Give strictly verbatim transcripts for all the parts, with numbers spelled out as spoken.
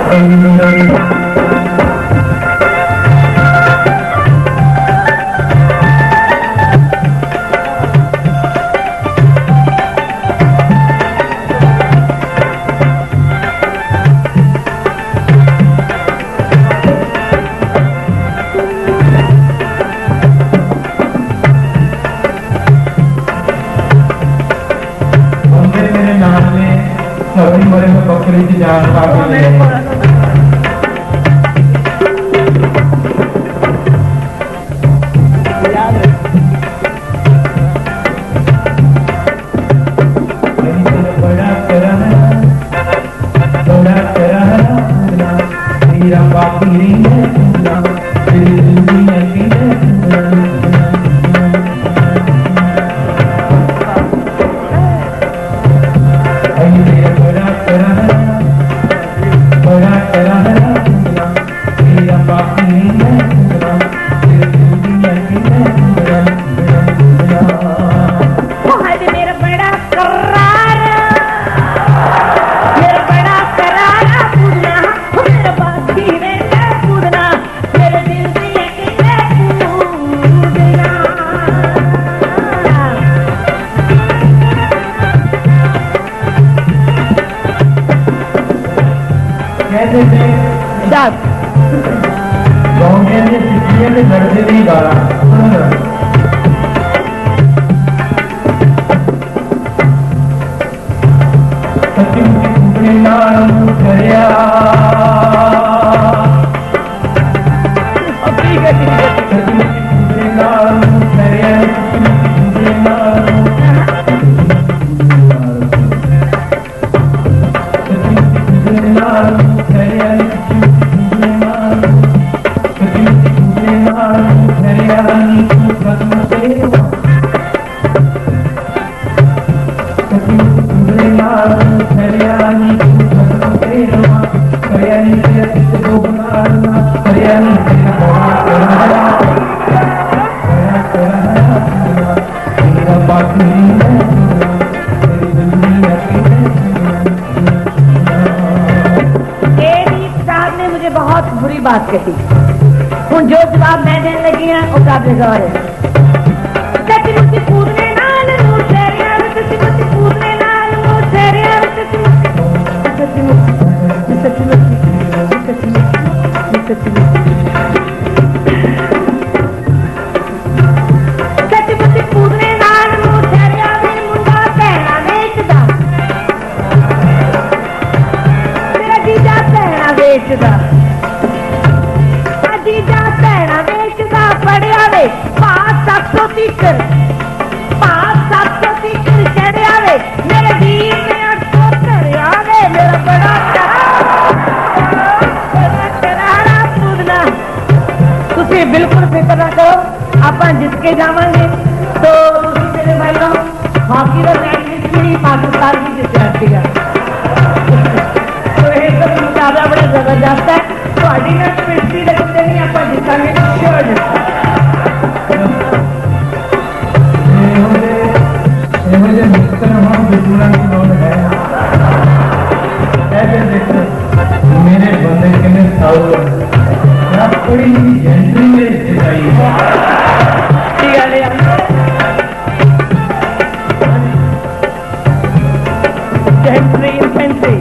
बात कहती हूँ जो जवाब मैं देने लगी है वो काबिल गौर है। सच्ची मुच्ची कूदने नाल नूर तेरिया सच्ची मुच्ची कूदने नाल नूर तेरिया सच्ची मुच्ची सच्ची मुच्ची सच्ची मुच्ची सच्ची मुच्ची सच्ची मुच्ची सच्ची मुच्ची कूदने नाल नूर तेरिया मेरी मुंडा पहना बेचदा मेरा जीजा पहना बेचदा बिल्कुल फिक्र ना करो आप जिसके जावांगे तो मेरे भाइयों हॉकी का मैच भी पाकिस्तान की जित जाती है तो ये सब मुकाबला बड़ा जबरदस्त है तो ना पिछली लगते नहीं आप जितांगे श्योर मेरे बंदे के साउथ बड़ी जेंटली में दिखाई जेंटली इन्फेंट्री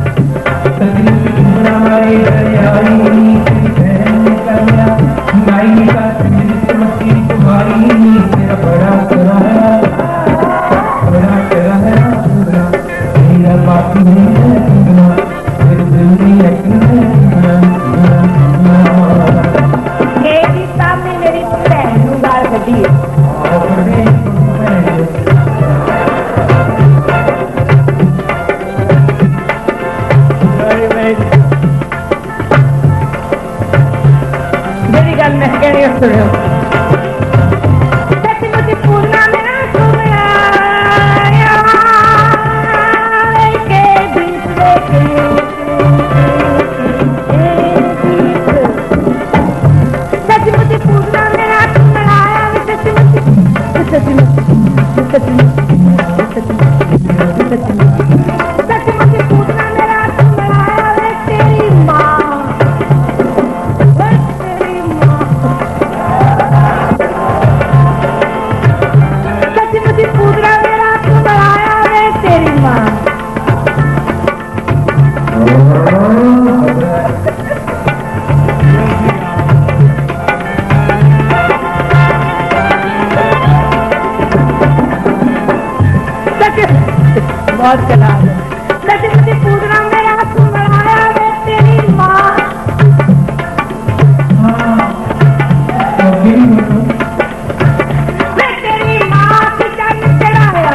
नाई मैं कहनी सुनो सचमुच पूजना मेरा सुनाया के दूसरे के सचमुच पूजना मेरा सुनाया सचमुच सचमुच सचमुच सचमुच पूजना मेरा सुनाया तेरी माँ तेरी माँ सचमुच पूजना मेरा सुनाया तेरी माँ बहुत कलाम है सचमुच पूजना मेरा सुनाया वे तेरी माँ वे तेरी माँ की चंद चढ़ाया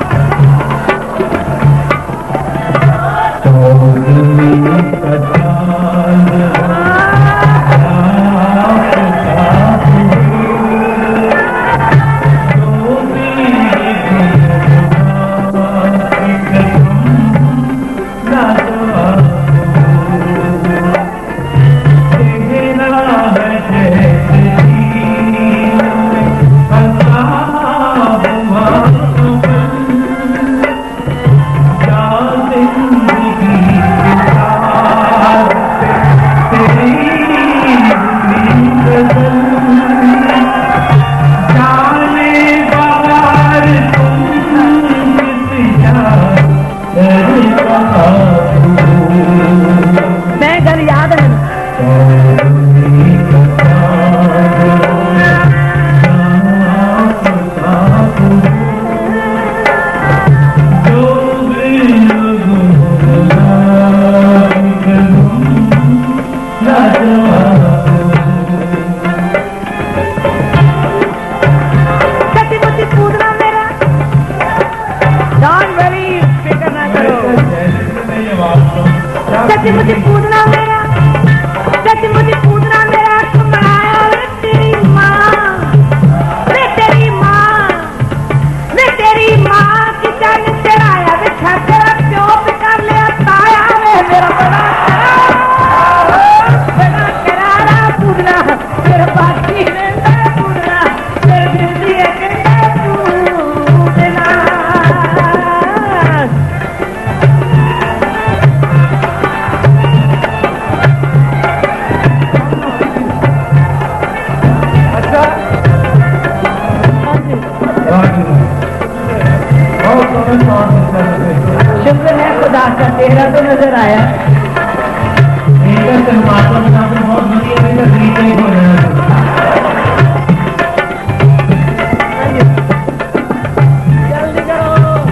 मैं घर याद है सचमुच पूजना मेरा डोंट वरी फिक्र ना करो सचमुच पूजना मेरा सचमुच पूजना मेरा सुनाया वे तेरी माँ वे तेरी माँ वे तेरी माँ की चंद चढ़ाया वे छात्रा क्यों कर लिया ताया वे मेरा बड़ा बड़ा करारा पूजना मेरा बाकी में मैं पूजना मेरे दिल दिए के पूजना शुक्र है खुदा का तेरा तो नजर आया जल्दी करो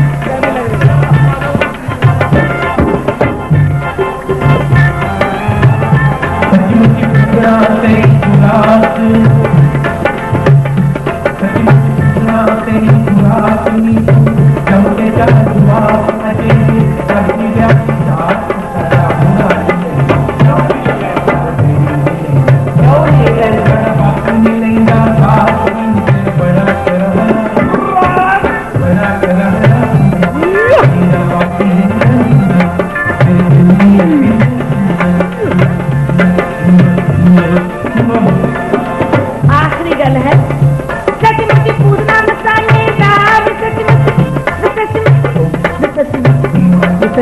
आखिरी गल है सचमुच पूजना मसालेदार सचमुच सचमुच सचमुच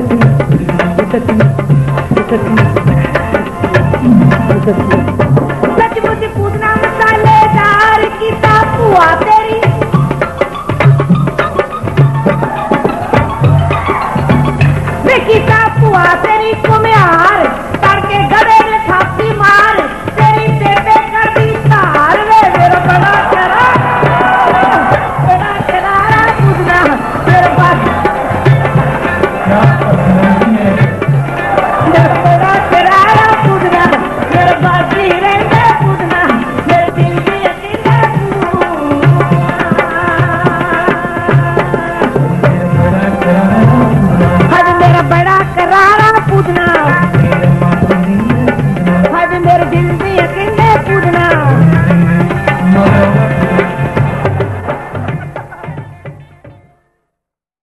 सचमुच पूजना मसालेदार की तापुआ तेरी की तापुआ तेरी को मैं